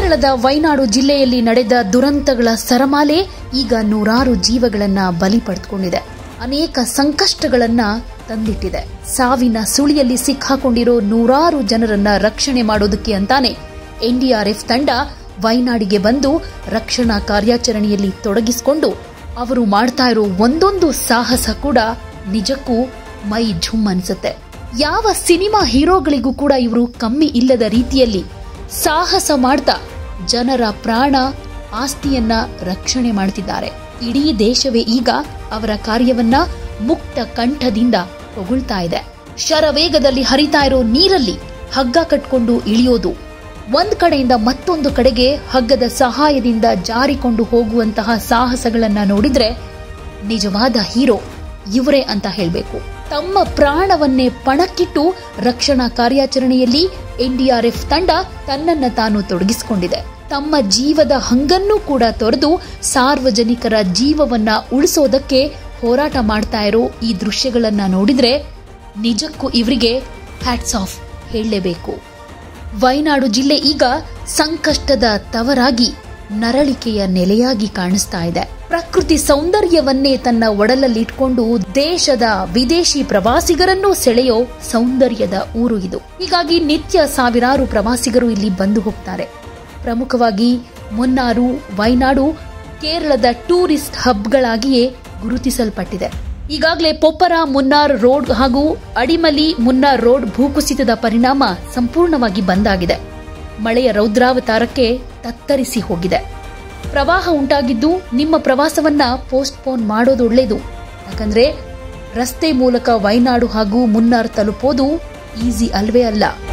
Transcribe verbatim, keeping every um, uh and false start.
ಕೇರಳದ ವಯನಾಡು ಜಿಲ್ಲೆಯಲ್ಲಿ ನಡೆದ ದುರಂತಗಳ ಸರಮಾಲೆ ಈಗ ನೂರಾರು ಜೀವಗಳನ್ನ ಬಲಿ ಪಡೆದುಕೊಂಡಿದೆ. ಅನೇಕ ಸಂಕಷ್ಟಗಳನ್ನ ತಂದಿಟ್ಟಿದೆ. ಸಾವಿನ ಸುಳಿಯಲ್ಲಿ ಸಿಕ್ಕಾಕೊಂಡಿರೋ ನೂರಾರು ಜನರನ್ನ ರಕ್ಷಣೆ ಮಾಡೋದಕ್ಕೆ ಅಂತಾನೆ ಎನ್ಡಿಆರ್ಎಫ್ ತಂಡ ವಯನಾಡಿಗೆ ಬಂದು ರಕ್ಷಣಾ ಕಾರ್ಯಾಚರಣೆಯಲ್ಲಿ ತೊಡಗಿಸಿಕೊಂಡು ಅವರು ಮಾಡ್ತಾ ಇರೋ ಒಂದೊಂದು ಸಾಹಸ ಕೂಡ ನಿಜಕ್ಕೂ ಮೈ ಝುಮ್ ಅನ್ಸುತ್ತೆ. ಯಾವ ಸಿನಿಮಾ ಹೀರೋಗಳಿಗೂ ಕೂಡ ಇವರು ಕಮ್ಮಿ ಇಲ್ಲದ ರೀತಿಯಲ್ಲಿ ಸಾಹಸ ಮಾಡ್ತಾ ಜನರ ಪ್ರಾಣ ಆಸ್ತಿಯನ್ನ ರಕ್ಷಣೆ ಮಾಡ್ತಿದ್ದಾರೆ. ಇಡೀ ದೇಶವೇ ಈಗ ಅವರ ಕಾರ್ಯವನ್ನ ಮುಕ್ತ ಕಂಠದಿಂದ ಹೊಗಳ್ತಾ ಇದೆ. ಶರವೇಗದಲ್ಲಿ ಹರಿತಾ ಇರೋ ನೀರಲ್ಲಿ ಹಗ್ಗ ಕಟ್ಕೊಂಡು ಇಳಿಯೋದು, ಒಂದ್ ಕಡೆಯಿಂದ ಮತ್ತೊಂದು ಕಡೆಗೆ ಹಗ್ಗದ ಸಹಾಯದಿಂದ ಜಾರಿಕೊಂಡು ಹೋಗುವಂತಹ ಸಾಹಸಗಳನ್ನ ನೋಡಿದ್ರೆ ನಿಜವಾದ ಹೀರೋ ಇವರೇ ಅಂತ ಹೇಳಬೇಕು. ತಮ್ಮ ಪ್ರಾಣವನ್ನೇ ಪಣಕ್ಕಿಟ್ಟು ರಕ್ಷಣಾ ಕಾರ್ಯಾಚರಣೆಯಲ್ಲಿ ಎನ್ಡಿಆರ್ಎಫ್ ತಂಡ ತನ್ನನ್ನ ತಾನು ತೊಡಗಿಸಿಕೊಂಡಿದೆ. ತಮ್ಮ ಜೀವದ ಹಂಗನ್ನೂ ಕೂಡ ತೊರೆದು ಸಾರ್ವಜನಿಕರ ಜೀವವನ್ನ ಉಳಿಸೋದಕ್ಕೆ ಹೋರಾಟ ಮಾಡ್ತಾ ಇರೋ ಈ ದೃಶ್ಯಗಳನ್ನ ನೋಡಿದ್ರೆ ನಿಜಕ್ಕೂ ಇವರಿಗೆ ಹ್ಯಾಟ್ಸ್ ಆಫ್ ಹೇಳಲೇಬೇಕು. ವಯನಾಡು ಜಿಲ್ಲೆ ಈಗ ಸಂಕಷ್ಟದ ತವರಾಗಿ ನರಳಿಕೆಯ ನೆಲೆಯಾಗಿ ಕಾಣಿಸ್ತಾ ಇದೆ. ಪ್ರಕೃತಿ ಸೌಂದರ್ಯವನ್ನೇ ತನ್ನ ಒಡಲಲ್ಲಿಟ್ಕೊಂಡು ದೇಶದ ವಿದೇಶಿ ಪ್ರವಾಸಿಗರನ್ನೂ ಸೆಳೆಯೋ ಸೌಂದರ್ಯದ ಊರು ಇದು. ಹೀಗಾಗಿ ನಿತ್ಯ ಸಾವಿರಾರು ಪ್ರವಾಸಿಗರು ಇಲ್ಲಿ ಬಂದು ಹೋಗ್ತಾರೆ. ಪ್ರಮುಖವಾಗಿ ಮುನ್ನಾರು, ವಯನಾಡು ಕೇರಳದ ಟೂರಿಸ್ಟ್ ಹಬ್ಗಳಾಗಿಯೇ ಗುರುತಿಸಲ್ಪಟ್ಟಿದೆ. ಈಗಾಗಲೇ ಪೊಪ್ಪರ ಮುನ್ನಾರ್ ರೋಡ್ ಹಾಗೂ ಅಡಿಮಲಿ ಮುನ್ನಾರ್ ರೋಡ್ ಭೂಕುಸಿತದ ಪರಿಣಾಮ ಸಂಪೂರ್ಣವಾಗಿ ಬಂದಾಗಿದೆ. ಮಳೆಯ ರೌದ್ರಾವತಾರಕ್ಕೆ ತತ್ತರಿಸಿ ಹೋಗಿದೆ. ಪ್ರವಾಹ ಉಂಟಾಗಿದ್ದು ನಿಮ್ಮ ಪ್ರವಾಸವನ್ನ ಪೋಸ್ಟ್ಪೋನ್ ಮಾಡೋದು ಒಳ್ಳೆಯದು. ಯಾಕಂದ್ರೆ ರಸ್ತೆ ಮೂಲಕ ವಯನಾಡು ಹಾಗೂ ಮುನ್ನಾರ್ ತಲುಪೋದು ಈಸಿ ಅಲ್ವೇ ಅಲ್ಲ.